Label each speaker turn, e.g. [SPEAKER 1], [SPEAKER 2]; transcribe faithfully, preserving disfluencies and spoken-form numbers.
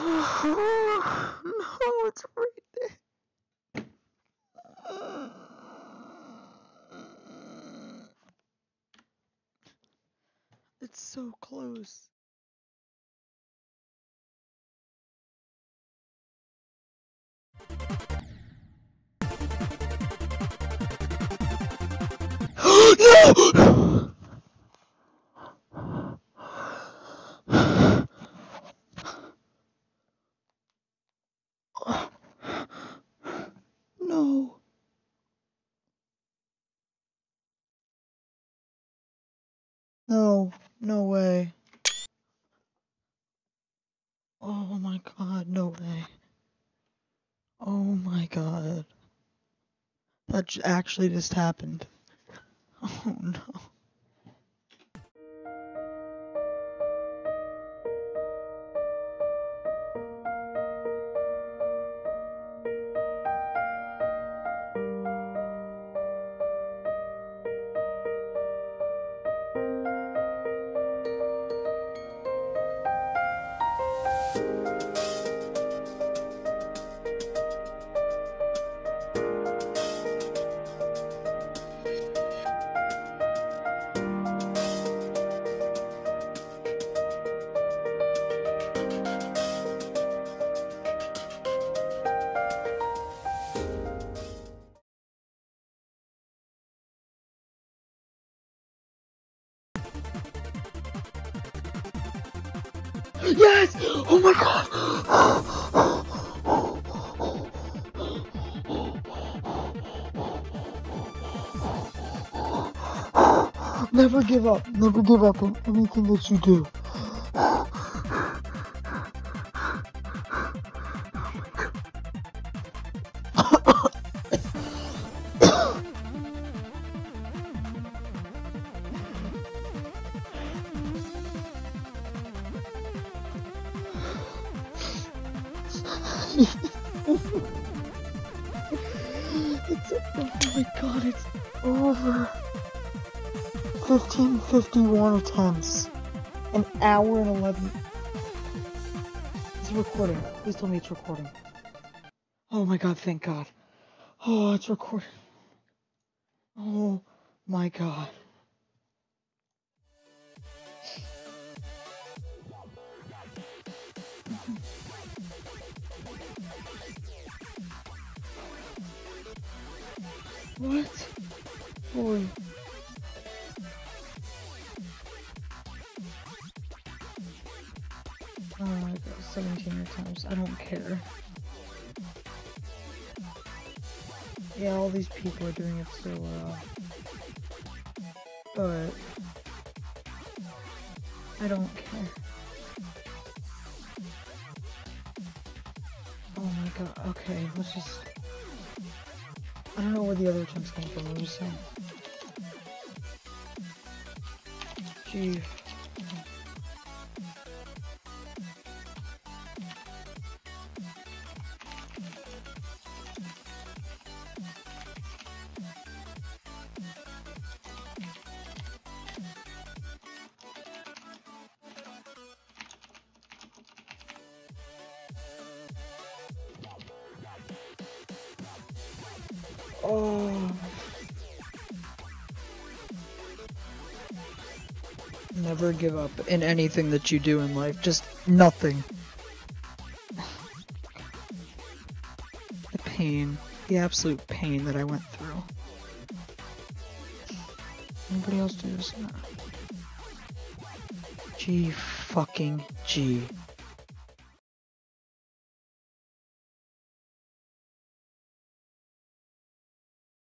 [SPEAKER 1] No, it's right there. It's so close. No! No. No, no way. Oh my god, no way. Oh my god. That j- actually just happened. Oh no. Yes! Oh my god! Never give up. Never give up in anything that you do. It's, oh my god, it's over. fifteen fifty-one attempts. An hour and eleven. It's recording. Please tell me it's recording. Oh my god, thank god. Oh, it's recording. Oh my god. What? Boy. Oh my god, seventeen attempts. I don't care. Yeah, all these people are doing it so well. But I don't care. Oh my god, okay, let's just... I don't know where the other attempts came from, I'm just saying. Gee. Oh. Never give up in anything that you do in life. Just nothing. The pain. The absolute pain that I went through. Anybody else do this? No. G fucking G.